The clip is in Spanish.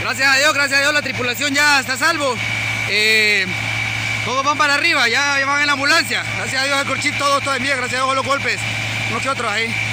gracias a Dios, la tripulación ya está a salvo. Todos van para arriba, ya van en la ambulancia. Gracias a Dios el corchito, todo bien, gracias a Dios los golpes, unos que otros ahí.